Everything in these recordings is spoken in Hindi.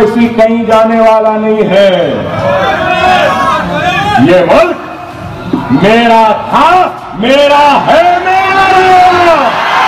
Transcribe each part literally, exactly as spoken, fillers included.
कोसी कहीं जाने वाला नहीं है। ये मुल्क मेरा था, मेरा है, मेरा।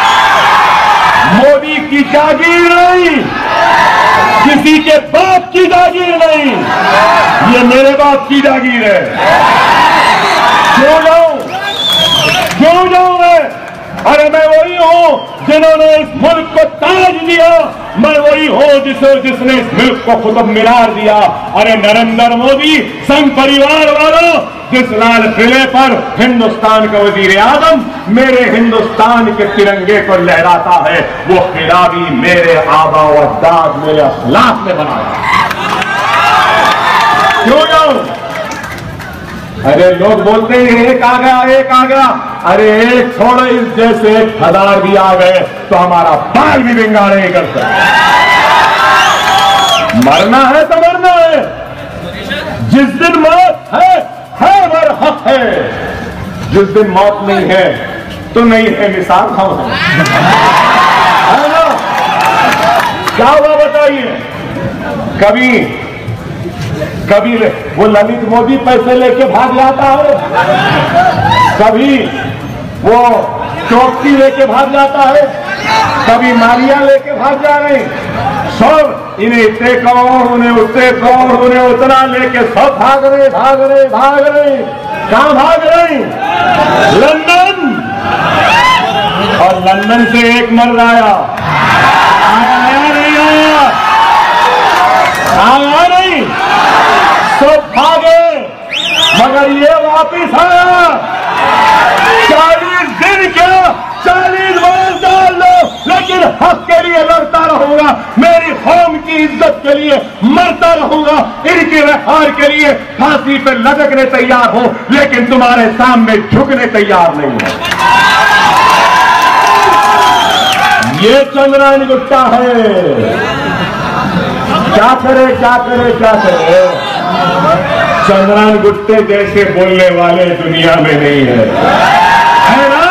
मोदी की जागीर नहीं, किसी के बाप की जागीर नहीं, ये मेरे बाप की जागीर है। क्यों जाऊं, क्यों जाऊं मैं? अरे मैं वही हूं जिन्होंने इस मुल्क को ताज दिया, मैं वही हूं जिसे जिसने इस मुल्क को कुतुब मीनार दिया। अरे नरेंद्र मोदी संघ परिवार वालों, जिस लाल किले पर हिंदुस्तान का वजीर आजम मेरे हिंदुस्तान के तिरंगे को लहराता है, वो किला भी मेरे आबा व अजदाद, मेरे अखलाक में बनाया। क्यों जाऊं? अरे लोग बोलते हैं एक आ गया, एक आ गया। अरे एक छोड़ो, इस जैसे एक हजार भी आ गए तो हमारा बाल भी बिंगाड़े नहीं कर सकते। मरना है तो मरना है, जिस दिन मौत है है वर हक है, जिस दिन मौत नहीं है तो नहीं है, मिसाल हम है ना? क्या हुआ बताइए? कभी कभी वो ललित मोदी पैसे लेके भाग जाता है, कभी वो चौकसी लेके भाग जाता है, कभी मालिया लेके भाग जा रहे हैं। सब इन्हें इतने करोड़, उन्हें उतने करोड़, उन्हें उतना लेके सब भाग रहे भाग रहे भाग रहे। कहां भाग रहे? लंदन। और लंदन से एक मर्द आया, आया नहीं आया, आया नहीं, सब भागे मगर ये वापिस आया। चालीस दिन क्या, चालीस वर्ष डाल लो, लेकिन हक के लिए लड़ता रहूंगा, मेरी कौम की इज्जत के लिए मरता रहूंगा, इनके व्यवहार के लिए फांसी पर लटकने तैयार हो, लेकिन तुम्हारे सामने झुकने तैयार नहीं है। ये चंद्रायन गुट्टा है। क्या करे, क्या करे, क्या करे? चंद्रायन गुट्टे जैसे बोलने वाले दुनिया में नहीं है, है ना?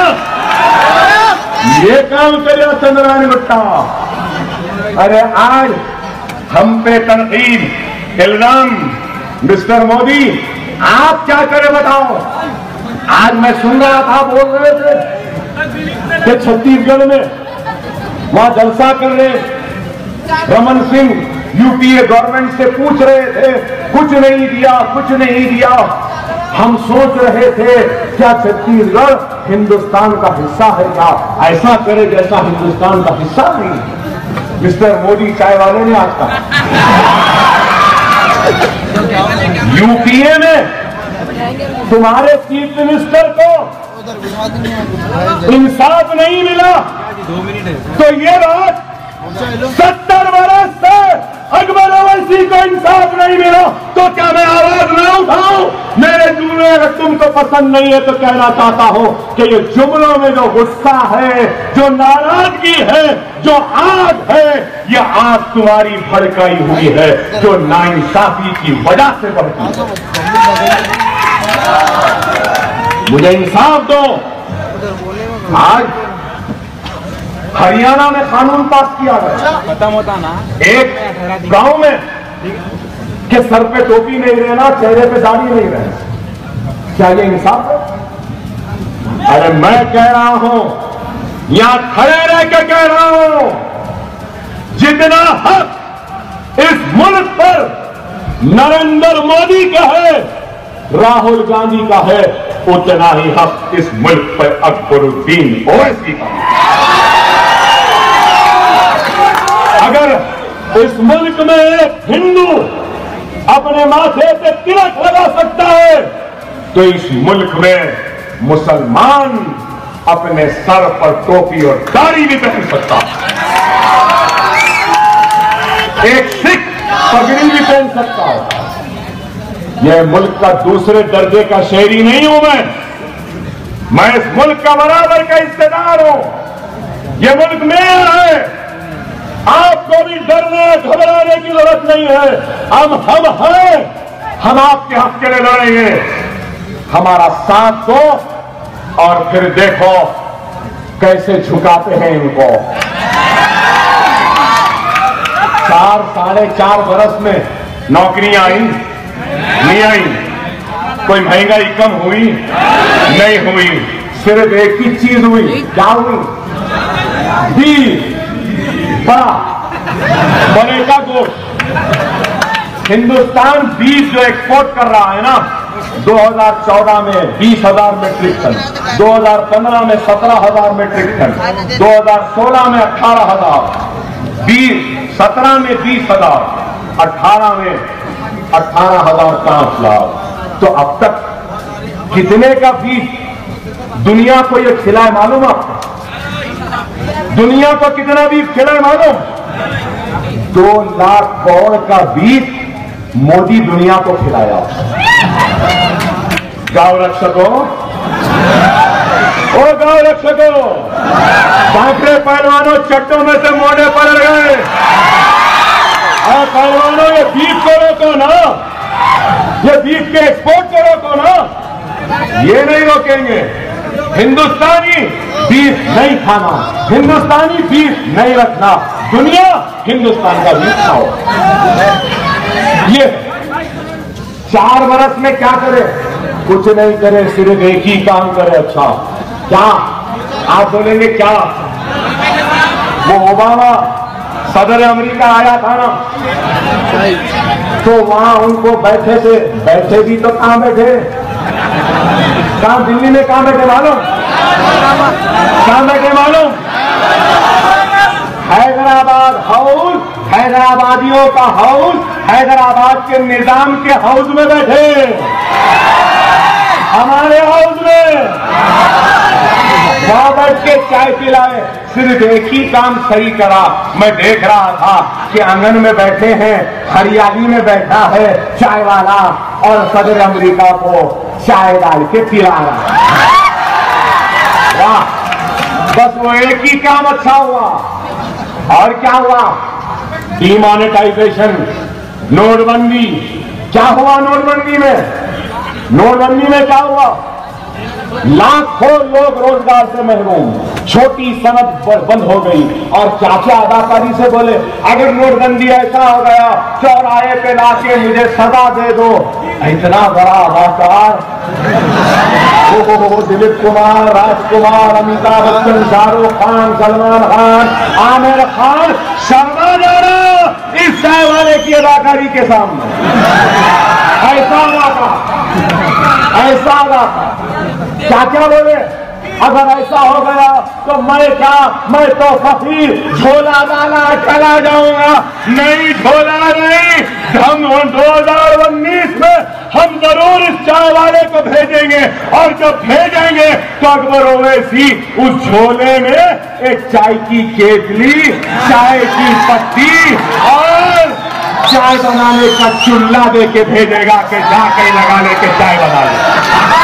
ये काम करे चंद्रायन गुट्टा। अरे आज हम पे तनकीद, इल्जाम, मिस्टर मोदी आप क्या करे बताओ? आज मैं सुन रहा था, बोल रहे थे कि छत्तीसगढ़ में वहां जलसा कर रहे रमन सिंह यूपीए गवर्नमेंट से पूछ रहे थे, कुछ नहीं दिया, कुछ नहीं दिया। हम सोच रहे थे क्या छत्तीसगढ़ हिंदुस्तान का हिस्सा है क्या? ऐसा करे जैसा हिंदुस्तान का हिस्सा नहीं। मिस्टर मोदी चाय वाले ने आज कहा यूपीए में तुम्हारे चीफ मिनिस्टर को इंसाफ नहीं मिला, तो ये बात सत्तर बरस से अकबर अवैसी को इंसाफ नहीं मिला, तो क्या मैं आवाज ना उठाऊं? मेरे जुमले अगर तुमको पसंद नहीं है तो कहना चाहता हूं कि ये जुमलों में जो गुस्सा है, जो नाराजगी है, जो आग है, ये आग तुम्हारी भड़काई हुई है, जो नाइंसाफी की वजह से बढ़ती है। मुझे इंसाफ दो। आज हरियाणा में कानून पास किया गया, एक गांव में कि सर पे टोपी नहीं रहना, चेहरे पे दाढ़ी नहीं रहना। क्या ये इंसाफ है? अरे मैं कह रहा हूं, यहां खड़े रह के कह रहा हूं, जितना हक इस मुल्क पर नरेंद्र मोदी का है, राहुल गांधी का है, उतना ही हक इस मुल्क पर अकबरुद्दीन ओवैसी का है। अगर इस मुल्क में एक हिंदू अपने माथे पे तिलक लगा सकता है, तो इस मुल्क में मुसलमान अपने सर पर टोपी और दाढ़ी भी पहन सकता है, एक सिख पगड़ी भी पहन सकता है। यह मुल्क का दूसरे दर्जे का शहरी नहीं हूं मैं, मैं इस मुल्क का बराबर का हिस्सेदार हूं। यह मुल्क मेरा है, आपको भी डरने घबराने की जरूरत नहीं है। हम हम हैं, हम आपके हक के लिए लड़ेंगे। हमारा साथ दो और फिर देखो कैसे झुकाते हैं इनको। चार साढ़े चार बरस में नौकरियां आई नहीं आई, कोई महंगाई कम हुई नहीं हुई, सिर्फ एक ही चीज हुई, क्या हुई? बीफ, बड़ा बड़े का गोश्त। हिंदुस्तान बीफ जो एक्सपोर्ट कर रहा है ना, दो हज़ार चौदह में बीस हजार मेट्रिक टन, दो हज़ार पंद्रह में सत्रह हजार मेट्रिक टन, दो हज़ार सोलह में अठारह हजार, बीस सत्रह में बीस हजार, अठारह में अठारह हजार पांच लाख। तो अब तक कितने का बीफ दुनिया को ये खिलाए मालूम आपको? दुनिया को कितना बीफ खिलाए मालूम? दो लाख करोड़ का बीफ मोदी दुनिया को खिलाया। गांव रक्षकों, ओ गांव रक्षकों, बांकड़े पहलवानों चट्टों में से मोड़े पड़ गए। और पहलवानों, ये बीफ को रोको ना, ये बीफ के एक्सपोर्ट को रोको ना, ये नहीं रोकेंगे। हिंदुस्तानी बीफ नहीं खाना, हिंदुस्तानी बीफ नहीं रखना, दुनिया हिंदुस्तान का बीफ खाओ। ये चार बरस में क्या करे? कुछ नहीं करे, सिर्फ एक ही काम करे। अच्छा क्या? आप बोलेंगे क्या? वो ओबामा सदर अमेरिका आया था ना, तो वहां उनको बैठे थे, बैठे भी तो कहां बैठे? कहां? दिल्ली में कहां बैठे मालूम? कहां बैठे मालूम? हैदराबाद हाउस, हैदराबादियों का हाउस, हैदराबाद के निजाम के हाउस में बैठे, हमारे हाउस में वहां बैठ के चाय पिलाए। सिर्फ एक ही काम सही करा। मैं देख रहा था कि आंगन में बैठे हैं, हरियाली में बैठा है चाय वाला और सदर अमेरिका को चाय डाल के पिला रहा। वाह, बस वो एक ही काम अच्छा हुआ। और क्या हुआ? डीमोनेटाइजेशन, नोटबंदी। क्या हुआ नोटबंदी में? नोटबंदी में क्या हुआ? लाखों लोग रोजगार से महरूम, छोटी सनत बंद हो गई। और चाचा अदाकारी से बोले, अगर नोटबंदी ऐसा हो गया, चौराहे पे लाके मुझे सजा दे दो। इतना बड़ा अदाकार, दिलीप कुमार, राजकुमार, अमिताभ बच्चन, शाहरुख खान, सलमान खान, आमिर खान, शर्मा जा रहा इस चाय वाले की अदाकारी के सामने। ऐसा अदाकार, ऐसा अदाकार। क्या क्या बोले? अगर ऐसा हो गया तो मैं क्या, मैं तो फकीर झोला डाला चला जाऊंगा। नहीं, झोला नहीं, हम दो हजार उन्नीस में हम जरूर इस चाय वाले को भेजेंगे। और जब भेजेंगे तो अकबर ओवैसी उस झोले में एक चाय की केतली, चाय की पत्ती और चाय बनाने का चूल्हा दे के भेजेगा कि जाके लगा लेके चाय बना ले।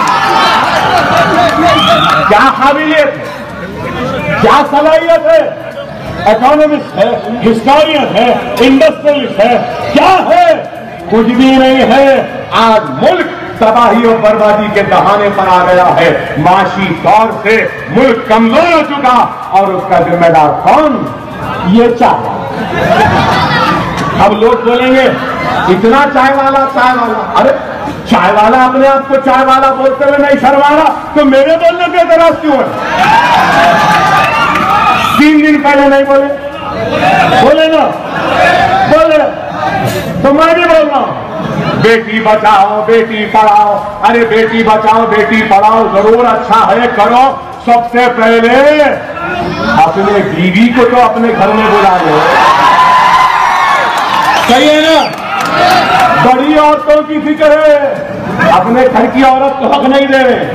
क्या काबिलियत है, क्या सलाहियत है? इकोनॉमिस्ट है, हिस्टोरियन है, इंडस्ट्रियलिस्ट है, क्या है? कुछ भी नहीं है। आज मुल्क तबाही और बर्बादी के दहाने पर आ गया है। माशी तौर से मुल्क कमजोर हो चुका और उसका जिम्मेदार कौन? ये चाय। अब लोग बोलेंगे इतना चाय वाला, चाय वाला। अरे चाय वाला अपने आप को चाय वाला बोलते हुए नहीं शर्मा रहा, तो मेरे बोलने पे एतराज क्यों है? तीन दिन पहले नहीं बोले, बोले ना, बोले तो मैं भी बोल रहा हूं, बेटी बचाओ बेटी पढ़ाओ। अरे बेटी बचाओ बेटी पढ़ाओ जरूर अच्छा है, करो। सबसे पहले अपने बीवी को तो अपने घर में बुला लो, सही है ना? बड़ी औरतों की फिक्र है, अपने घर की औरत को हक नहीं दे रहे।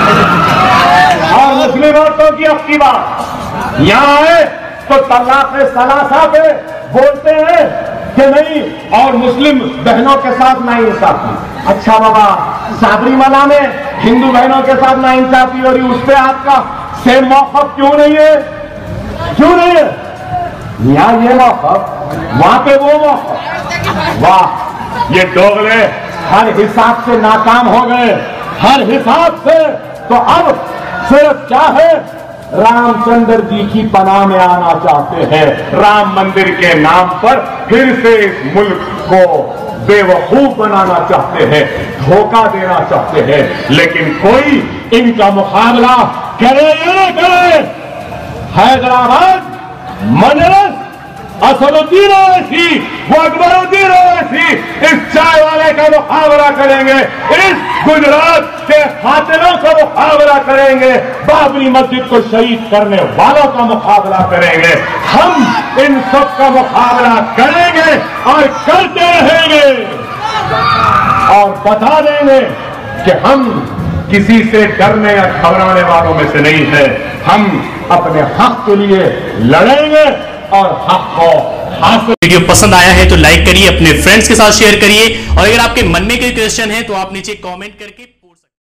और मुस्लिम औरतों की हक की बात यहाँ है तो तलाक सलासा पे बोलते हैं कि नहीं, और मुस्लिम बहनों के साथ नाइंसाफी। अच्छा बाबा, साबरीमाला में हिंदू बहनों के साथ नाइंसाफी हो रही, उस पर आपका सेम मौक़िफ़ क्यों नहीं है? क्यों नहीं है? यहाँ ये मौक़िफ़, वहां पे वो मौक़िफ़। वाह, ये दोगले हर हिसाब से नाकाम हो गए, हर हिसाब से। तो अब सिर्फ क्या है? रामचंद्र जी की पनाह में आना चाहते हैं। राम मंदिर के नाम पर फिर से इस मुल्क को बेवकूफ बनाना चाहते हैं, धोखा देना चाहते हैं। लेकिन कोई इनका मुकाबला करे या न करे, हैदराबाद मजलिस असदुद्दीन ओवैसी, वो अकबरुद्दीन ओवैसी इस चाय वाले का मुकाबला करेंगे, इस गुजरात के कातिलों का मुकाबला करेंगे, बाबरी मस्जिद को शहीद करने वालों का मुकाबला करेंगे। हम इन सब का मुकाबला करेंगे और करते रहेंगे और बता देंगे कि हम किसी से डरने या घबराने वालों में से नहीं है। हम अपने हक के लिए लड़ेंगे और हक को हासिल। वीडियो पसंद आया है तो लाइक करिए, अपने फ्रेंड्स के साथ शेयर करिए और अगर आपके मन में कोई क्वेश्चन है तो आप नीचे कमेंट करके